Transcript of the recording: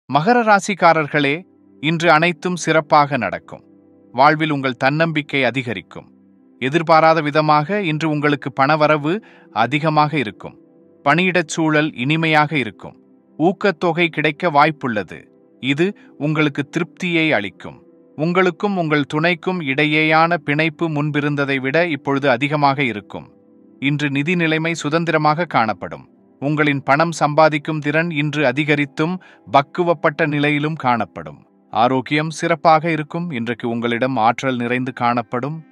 மகர ராசிக்காரர்களே, இன்று அனைத்தும் சிறப்பாக நடக்கும். வாழ்வில் உங்கள் தன்னம்பிக்கை அதிகரிக்கும். எதிர்பாராத விதமாக இன்று உங்களுக்கு பணவரவு அதிகமாக இருக்கும். பணியிடச் சூழல் இனிமையாக இருக்கும். ஊக்கத்தொகை கிடைக்க வாய்ப்புள்ளது. இது உங்களுக்கு திருப்தியை அளிக்கும். உங்களுக்கும் உங்கள் துணைக்கும் இடையேயான பிணைப்பு முன்பிருந்ததை விட இப்பொழுது அதிகமாக இருக்கும். இன்று நிதி நிலைமை சுதந்திரமாக காணப்படும். உங்களின் பணம் சம்பாதிக்கும் திறன் இன்று அதிகரித்தும் பக்குவப்பட்ட நிலையிலும் காணப்படும். ஆரோக்கியம் சிறப்பாக இருக்கும். இன்றைக்கு உங்களிடம் ஆற்றல் நிறைந்து காணப்படும்.